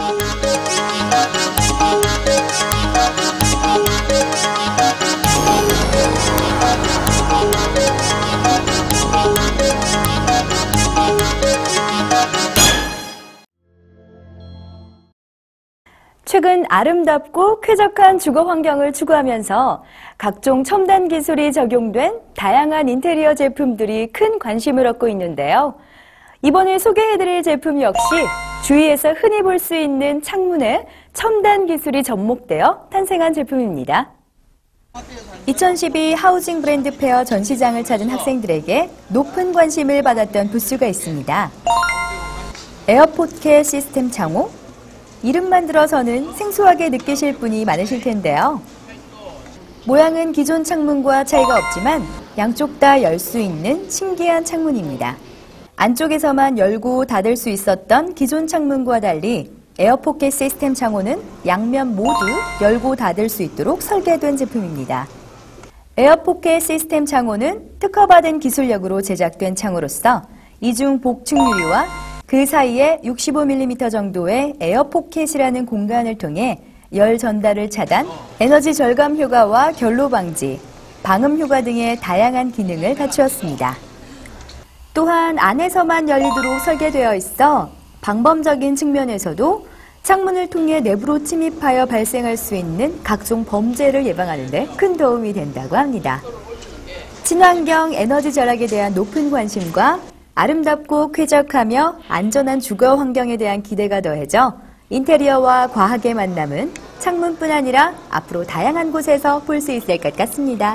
최근 아름답고 쾌적한 주거 환경을 추구하면서 각종 첨단 기술이 적용된 다양한 인테리어 제품들이 큰 관심을 얻고 있는데요. 이번에 소개해드릴 제품 역시 주위에서 흔히 볼 수 있는 창문에 첨단 기술이 접목되어 탄생한 제품입니다. 2012 하우징 브랜드 페어 전시장을 찾은 학생들에게 높은 관심을 받았던 부스가 있습니다. 에어포켓 시스템 창호? 이름만 들어서는 생소하게 느끼실 분이 많으실 텐데요. 모양은 기존 창문과 차이가 없지만 양쪽 다 열 수 있는 신기한 창문입니다. 안쪽에서만 열고 닫을 수 있었던 기존 창문과 달리 에어포켓 시스템 창호는 양면 모두 열고 닫을 수 있도록 설계된 제품입니다. 에어포켓 시스템 창호는 특허받은 기술력으로 제작된 창호로서 이중 복층 유리와 그 사이에 65mm 정도의 에어포켓이라는 공간을 통해 열 전달을 차단, 에너지 절감 효과와 결로 방지, 방음 효과 등의 다양한 기능을 갖추었습니다. 또한 안에서만 열리도록 설계되어 있어 방범적인 측면에서도 창문을 통해 내부로 침입하여 발생할 수 있는 각종 범죄를 예방하는 데 큰 도움이 된다고 합니다. 친환경 에너지 절약에 대한 높은 관심과 아름답고 쾌적하며 안전한 주거 환경에 대한 기대가 더해져 인테리어와 과학의 만남은 창문뿐 아니라 앞으로 다양한 곳에서 볼 수 있을 것 같습니다.